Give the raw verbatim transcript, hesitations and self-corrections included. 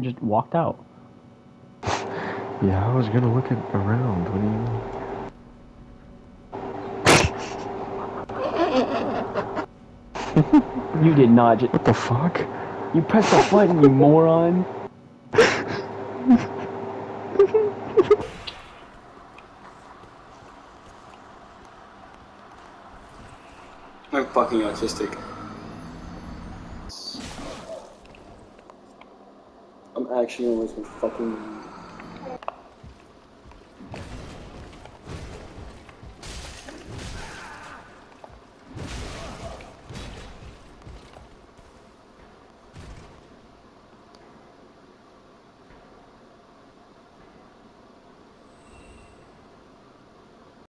just walked out. Yeah, I was gonna look at around. What do you... You did not just... What the fuck? You pressed the button, you moron! I'm fucking autistic. I'm actually almost fucking...